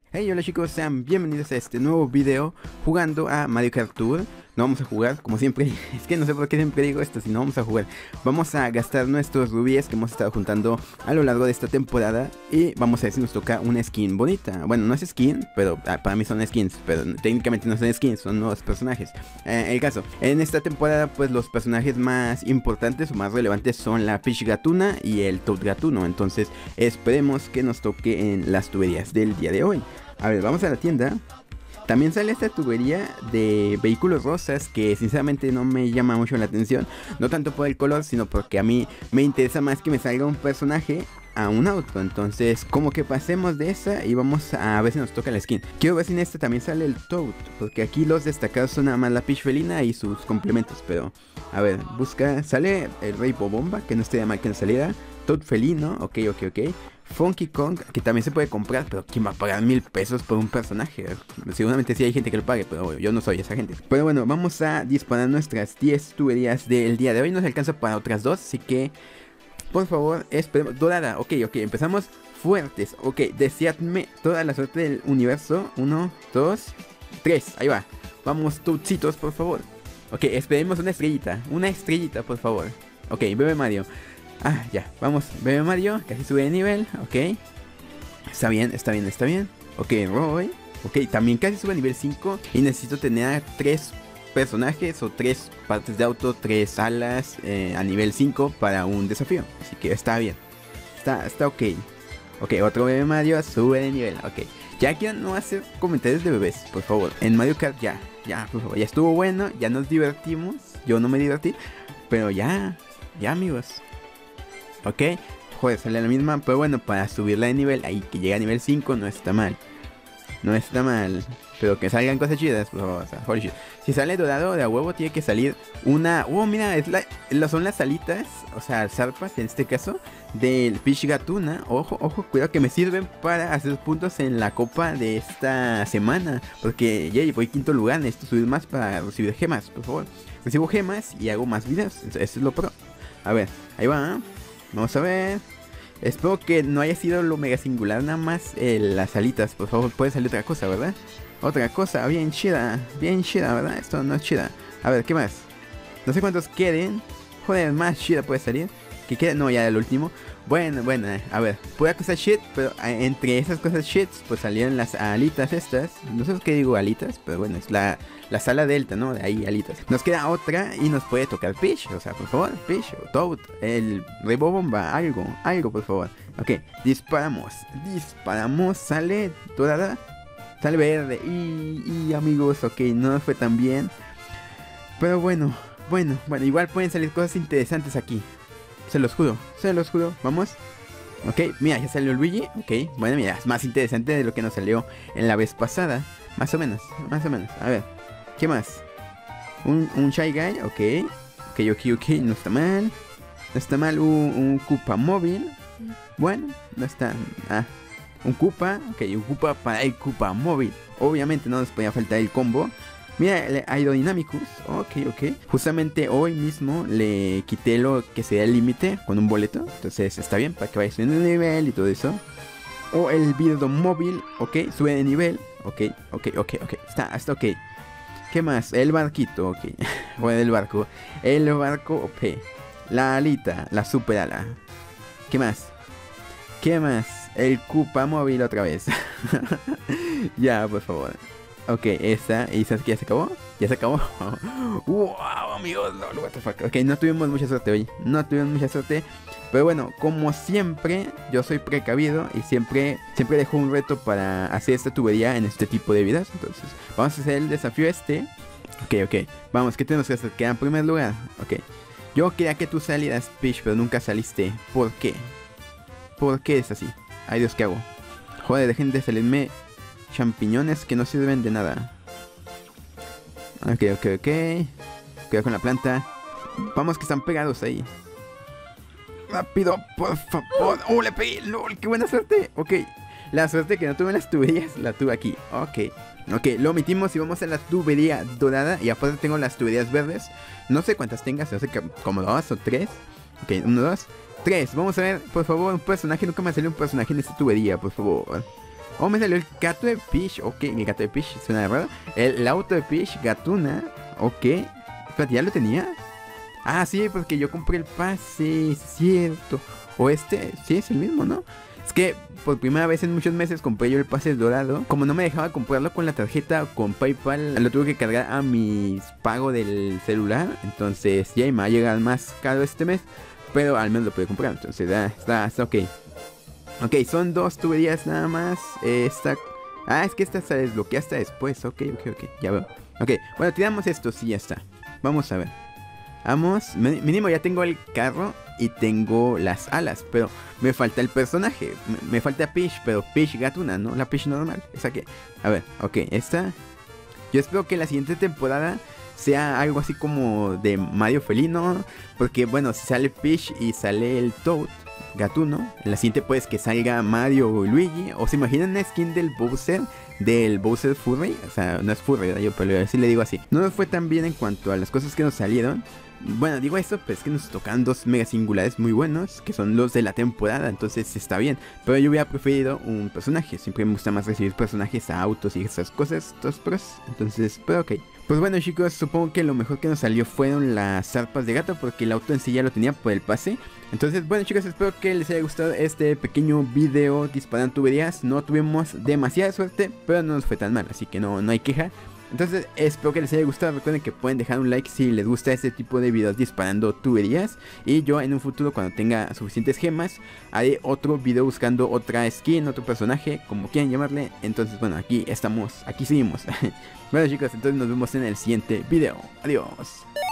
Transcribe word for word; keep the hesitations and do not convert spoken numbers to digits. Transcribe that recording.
Hey, hola chicos, sean bienvenidos a este nuevo video jugando a Mario Kart Tour. No vamos a jugar, como siempre, es que no sé por qué siempre digo esto, si no vamos a jugar. Vamos a gastar nuestros rubíes que hemos estado juntando a lo largo de esta temporada y vamos a ver si nos toca una skin bonita. Bueno, no es skin, pero ah, para mí son skins, pero técnicamente no son skins, son nuevos personajes. Eh, el caso, en esta temporada pues los personajes más importantes o más relevantes son la Peach Gatuna y el Toad Gatuno. Entonces esperemos que nos toque en las tuberías del día de hoy. A ver, vamos a la tienda. También sale esta tubería de vehículos rosas que sinceramente no me llama mucho la atención. No tanto por el color, sino porque a mí me interesa más que me salga un personaje a un auto. Entonces como que pasemos de esa y vamos a ver si nos toca la skin. Quiero ver si en esta también sale el Toad, porque aquí los destacados son nada más la Peach Felina y sus complementos. Pero a ver, busca, sale el Rey Bobomba, que no estaría mal que nos saliera. Toad Felino, ok, ok, ok. Funky Kong, que también se puede comprar, pero ¿quién va a pagar mil pesos por un personaje? Seguramente sí hay gente que lo pague, pero yo no soy esa gente. Pero bueno, vamos a disparar nuestras diez tuberías del día de hoy. Nos alcanza para otras dos, así que por favor, esperemos. Dorada, ok, ok, empezamos fuertes. Ok, deseadme toda la suerte del universo. Uno, dos, tres, ahí va. Vamos, tutsitos, por favor. Ok, esperemos una estrellita, una estrellita, por favor. Ok, bebé Mario. Ah, ya, vamos, bebé Mario, casi sube de nivel, ok. Está bien, está bien, está bien. Ok, Roy, ok, también casi sube a nivel cinco. Y necesito tener tres personajes o tres partes de auto, tres alas eh, a nivel cinco para un desafío. Así que está bien, está, está ok. Ok, otro bebé Mario sube de nivel, ok. Ya quiero no hacer comentarios de bebés, por favor. En Mario Kart ya, ya, por favor, ya estuvo bueno, ya nos divertimos. Yo no me divertí, pero ya, ya amigos. Ok, joder, sale la misma, pero bueno, para subirla de nivel, ahí que llega a nivel cinco no está mal. No está mal, pero que salgan cosas chidas, por favor, o sea, holy shit. Si sale dorado de a huevo, tiene que salir una... Oh, mira, es la... son las alitas, o sea, zarpas en este caso, del Peach Gatuna. Ojo, ojo, cuidado que me sirven para hacer puntos en la copa de esta semana. Porque, yay, voy quinto lugar, necesito subir más para recibir gemas, por favor. Recibo gemas y hago más videos, eso es lo pro. A ver, ahí va, ¿eh? Vamos a ver. Espero que no haya sido lo mega singular, nada más eh, las alitas. Por favor, puede salir otra cosa, ¿verdad? Otra cosa, bien chida, bien chida, ¿verdad? Esto no es chida. A ver, ¿qué más? No sé cuántos queden. Joder, más chida puede salir. ¿Qué queda? No, ya el último. Bueno, bueno, a ver, puede cosa shit, pero eh, entre esas cosas shit, pues salieron las alitas estas. No sé qué digo alitas, pero bueno, es la, la sala delta, ¿no? De ahí alitas. Nos queda otra y nos puede tocar Peach, o sea, por favor, Peach o Toad, el Rey Bobomba, algo, algo, por favor. Ok, disparamos, disparamos, sale dorada, sale verde y, y amigos, ok, no fue tan bien. Pero bueno, bueno, bueno, igual pueden salir cosas interesantes aquí. Se los juro, se los juro, vamos. Ok, mira, ya salió Luigi. Ok, bueno, mira, es más interesante de lo que nos salió en la vez pasada. Más o menos, más o menos. A ver, ¿qué más? Un, un Shy Guy, ok. Ok, ok, ok, no está mal. No está mal, un, un Koopa móvil. Bueno, no está... Ah, un Koopa, ok, un Koopa para el Koopa móvil. Obviamente no nos podía faltar el combo. Mira, el Aerodynamicus, ok, ok. Justamente hoy mismo le quité lo que sería el límite con un boleto. Entonces está bien, para que vaya subiendo de nivel y todo eso. O el Birdo móvil, ok, sube de nivel. Ok, ok, ok, ok, está, está ok. ¿Qué más? El barquito, ok. Bueno, el barco. El barco, ok. La alita, la super ala. ¿Qué más? ¿Qué más? El Koopa móvil otra vez. Ya, por favor. Ok, esa, ¿y sabes que ya se acabó? Ya se acabó. Wow, amigos, no, what the fuck. Ok, no tuvimos mucha suerte hoy. No tuvimos mucha suerte. Pero bueno, como siempre, yo soy precavido y siempre, siempre dejo un reto para hacer esta tubería en este tipo de videos. Entonces, vamos a hacer el desafío este. Ok, ok. Vamos, ¿qué tenemos que hacer? Queda en primer lugar. Ok. Yo quería que tú salieras, Peach, pero nunca saliste. ¿Por qué? ¿Por qué es así? Ay Dios, ¿qué hago? Joder, dejen de salirme champiñones que no sirven de nada. Ok, ok, ok. Cuidado con la planta. Vamos que están pegados ahí. Rápido, por favor. Oh, le pegué. LOL, qué buena suerte. Ok. La suerte que no tuve en las tuberías la tuve aquí. Ok. Ok, lo omitimos y vamos a la tubería dorada. Y aparte tengo las tuberías verdes. No sé cuántas tengas. No sé, como dos o tres. Ok, uno, dos, tres. Vamos a ver, por favor, un personaje. Nunca me salió un personaje en esta tubería, por favor. Oh, me salió el gato de Peach. Ok, el gato de Peach suena raro. El, el auto de Peach, Gatuna. Ok. Espérate, ¿ya lo tenía? Ah, sí, porque yo compré el pase, cierto. O este, sí, es el mismo, ¿no? Es que por primera vez en muchos meses compré yo el pase dorado. Como no me dejaba comprarlo con la tarjeta o con PayPal, lo tuve que cargar a mi pago del celular. Entonces ya me va a llegar más caro este mes, pero al menos lo pude comprar. Entonces ya está, está ok. Ok, son dos tuberías nada más. eh, Esta... Ah, es que esta se desbloquea hasta después. Ok, ok, ok, ya veo. Ok, bueno, tiramos esto, sí, ya está. Vamos a ver. Vamos, mínimo ya tengo el carro y tengo las alas, pero me falta el personaje. Me, me falta Peach, pero Peach Gatuna, ¿no? La Peach normal, esa que... A ver, ok, esta... Yo espero que la siguiente temporada sea algo así como de Mario Felino, porque bueno, si sale Peach y sale el Toad Gatuno, en la siguiente pues que salga Mario o Luigi, o se imaginan una skin del Bowser, del Bowser Furry, o sea, no es Furry, ¿verdad? Yo pero así le digo así. No nos fue tan bien en cuanto a las cosas que nos salieron. Bueno, digo esto, pues que nos tocan dos mega singulares muy buenos, que son los de la temporada, entonces está bien. Pero yo hubiera preferido un personaje, siempre me gusta más recibir personajes a autos y esas cosas, dos pros, entonces, pero ok. Pues bueno chicos, supongo que lo mejor que nos salió fueron las zarpas de gato, porque el auto en sí ya lo tenía por el pase. Entonces bueno chicos, espero que les haya gustado este pequeño video disparando tuberías. No tuvimos demasiada suerte, pero no nos fue tan mal, así que no, no hay queja. Entonces espero que les haya gustado. Recuerden que pueden dejar un like si les gusta este tipo de videos disparando tuberías. Y yo en un futuro, cuando tenga suficientes gemas, haré otro video buscando otra skin, otro personaje, como quieran llamarle. Entonces bueno, aquí estamos, aquí seguimos. Bueno chicos, entonces nos vemos en el siguiente video. Adiós.